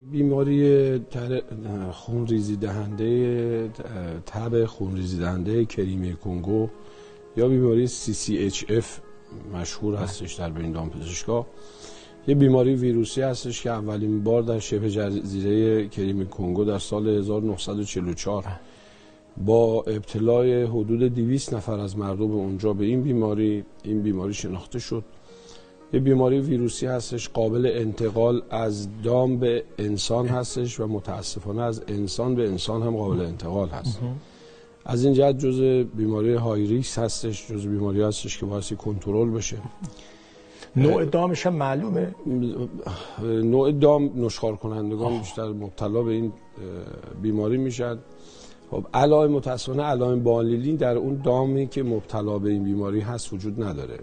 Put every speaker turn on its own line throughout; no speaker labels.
بیماری خونریزی دهنده تب خونریزی دهنده کریمی کنگو یا بیماری CCHF مشهور هستش در بین دامپزشکا. یه بیماری ویروسی هستش که اولین بار در شبه جزیره کریمی کنگو در سال 1944 با ابتلای حدود 200 نفر از مردم اونجا به این بیماری شناخته شد. یه بیماری ویروسی هستش، قابل انتقال از دام به انسان هستش و متاسفانه از انسان به انسان هم قابل انتقال هست. از این جهت جزء بیماری های ریسک هستش، جزء بیماری هستش که باعث کنترل بشه.
نوع دامش هم معلومه؟
نوع دام نشخوار کنندگان بیشتر مبتلا به این بیماری میشن. خب علائم متاسفانه علائم بالینی در اون دامی که مبتلا به این بیماری هست وجود نداره.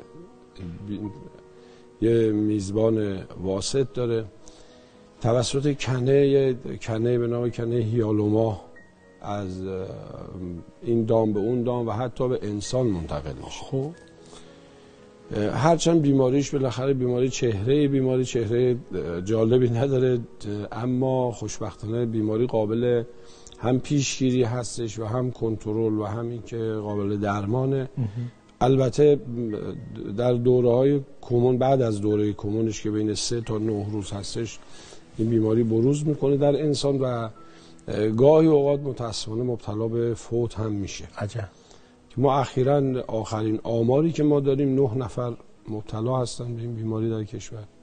یه میزبان واسط داره، توسط کنه به نام کنه هیالوما از این دام به اون دام و حتی به انسان منتقل میشه.
خب
هرچند بیماریش بالاخره بیماری چهره جالبی نداره، اما خوشبختانه بیماری قابل هم پیشگیری هستش و هم کنترل و هم این که قابل درمانه. البته در دوره‌های کمون، بعد از دوره کمونش که بین 3 تا 9 روز هستش، این بیماری بروز میکنه در انسان و گاهی اوقات متاسفانه مبتلا به فوت هم میشه.
عجب.
ما اخیراً آخرین آماری که ما داریم 9 نفر مبتلا هستن به این بیماری در کشور.